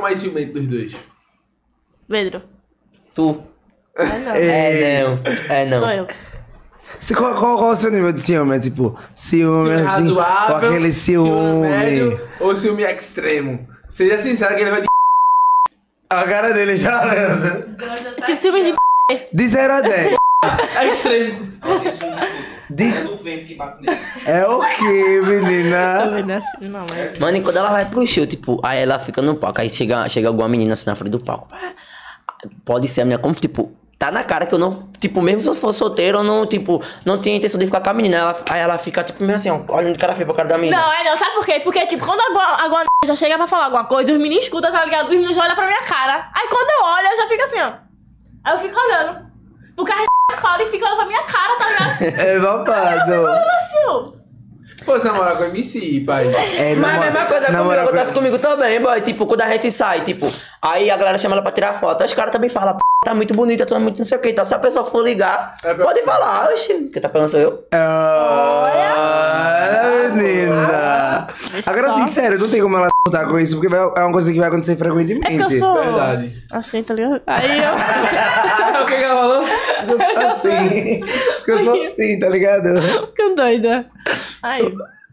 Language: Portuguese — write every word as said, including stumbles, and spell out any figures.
mais ciumento dos dois? Pedro. Tu. É não. É não. É não. Sou eu. Se, qual, qual, qual é o seu nível de ciúme? É tipo, ciúme, Ciúme assim, razoável, ou aquele ciúme. médio ou ciúme extremo? Seja sincero que ele vai de... A cara dele já lembra. Tipo, ciúmes de De zero a dez. É extremo. De... É no vento que bate nele. É o quê, menina? assim, não, mas... Mano, e quando ela vai pro show, tipo, aí ela fica no palco, aí chega, chega alguma menina assim na frente do palco. Pode ser a menina, como, tipo, tá na cara que eu não, tipo, mesmo se eu for solteiro, eu não, tipo, não tinha intenção de ficar com a menina. Ela, aí ela fica, tipo, meio assim, ó, olhando de cara feia pra cara da menina. Não, é não, sabe por quê? Porque, tipo, quando alguma, alguma já chega pra falar alguma coisa, os meninos escutam, tá ligado? Os meninos olham pra minha cara. Aí quando eu olho, eu já fico assim, ó. Aí eu fico olhando. Porque a fala e fica olhando pra minha cara, tá ligado? É babado. Eu fico assim, ó. Fosse namorar com a M C, pai. É, Mas a namora- mesma coisa comigo, namorar com- acontece comigo também, boy. Tipo, quando a gente sai, tipo, aí a galera chama ela pra tirar foto. Aí os caras também falam, "P***, tá muito bonita, tu é muito não sei o que e tal." Se a pessoa for ligar, É, pode falar, oxi, quem tá falando sou eu. Ah, menina. Agora, Só. assim, sério, não tem como ela cortar com isso, porque vai- é uma coisa que vai acontecer frequentemente. É que eu sou... Verdade. Assim, tá ligado? Aí eu... O que que ela falou? Eu sou assim. Porque eu sou assim, tá ligado? Ficando doida. Aí...